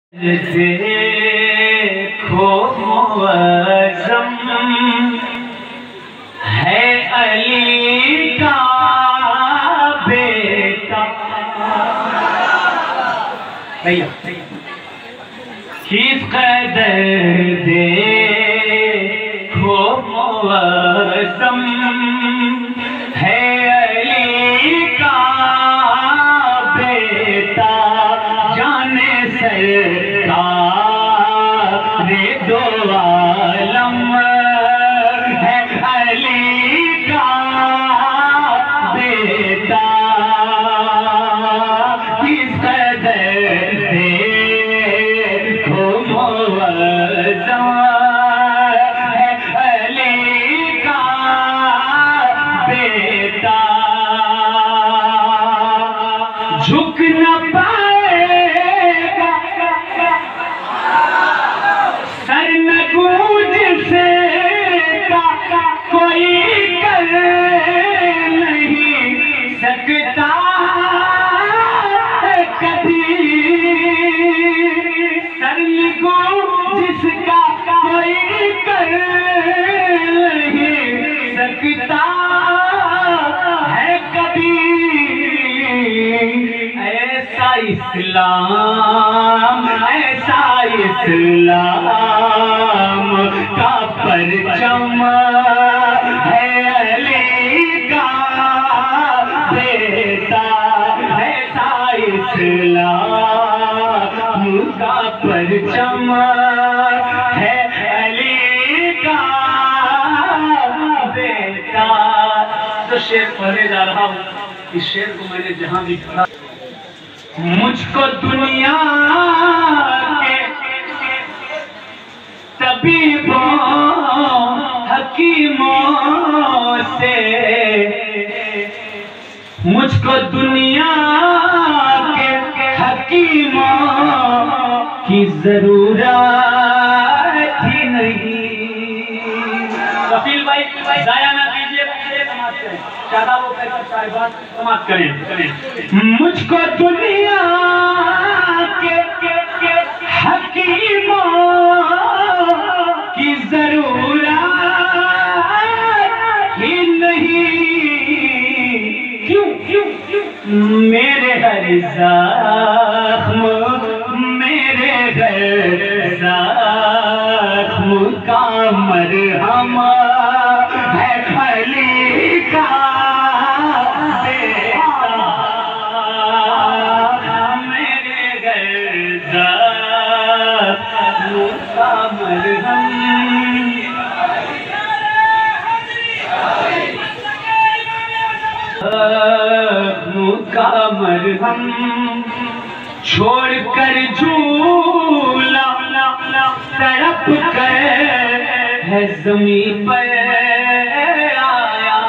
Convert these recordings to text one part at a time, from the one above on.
देखो मुअज़्ज़म है अली का बेटा। किस कदर देखो मुअज़्ज़म है अली का बेटा। जाने सरकार दो आलम है अली का बेटा। किस कदर देखो मुअज़्ज़म है अली का बेटा। झुक न पाएगा सर न गूंज से कोई कर नहीं सकता कभी। सर न गूंज जिसका कोई कर नहीं सकता है कभी। ऐसा इस्लाम का परचम है अली का बेटा। ऐसा इस्लाम का परचम है अली का बेटा। तो शेर पढ़ने जा रहा हूँ। इस शेर को मैंने जहां भी पढ़ा, मुझको दुनिया के तबीबों हकीमों से, मुझको दुनिया के हकीमों की जरूरत ही नहीं। कफील भाई जाया ना कीजिए, शादाब साहिबान समाप्त करें। मुझको दुनिया के हकीमों की जरूरत ही नहीं। क्यों मेरे हर जख्म का मरहम है अली का बेटा। मेरे जख्म का मरहम का मरहम। छोड़कर झूला तड़प कर है ज़मीन पर आया।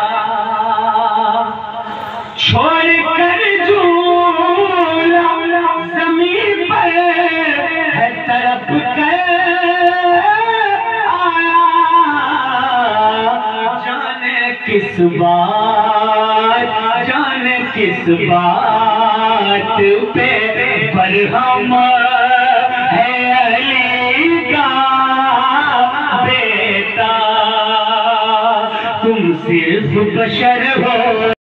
छोड़कर झूला ज़मीन पर है तड़प कर आया। जाने किस बात पे बरहम है अली का बेटा। तुम सिर्फ बशर हो।